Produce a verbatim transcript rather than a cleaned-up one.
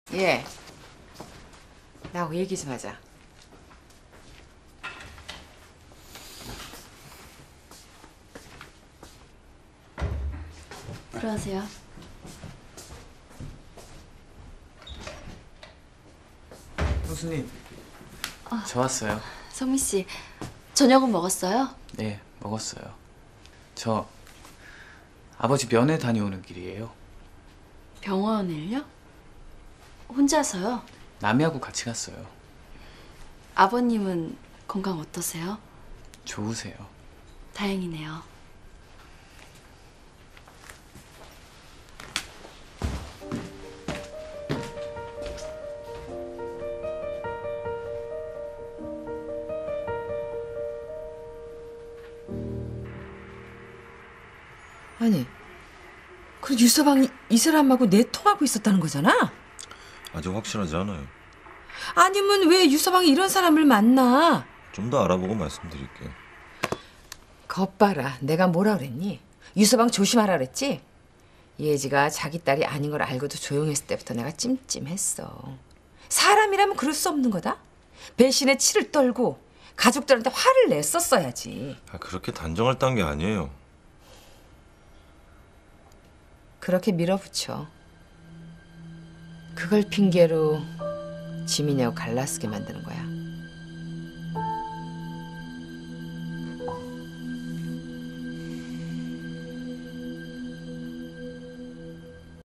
예. 나하고 얘기 좀 하자. 들어가세요. 형수님. 아, 저 왔어요. 성민 씨, 저녁은 먹었어요? 네, 먹었어요. 저 아버지 면회 다녀오는 길이에요. 병원을요? 혼자서요? 남이하고 같이 갔어요. 아버님은 건강 어떠세요? 좋으세요. 다행이네요. 아니, 그 유서방이 이 사람하고 내통하고 있었다는 거잖아? 아직 확실하지 않아요. 아니면 왜 유서방이 이런 사람을 만나? 좀 더 알아보고 말씀드릴게요. 겁봐라. 내가 뭐라 그랬니? 유서방 조심하라 그랬지? 예지가 자기 딸이 아닌 걸 알고도 조용했을 때부터 내가 찜찜했어. 사람이라면 그럴 수 없는 거다? 배신의 치를 떨고 가족들한테 화를 냈었어야지. 아, 그렇게 단정할 단계 아니에요. 그렇게 밀어붙여. 그걸 핑계로 지민이하고 갈라쓰게 만드는 거야.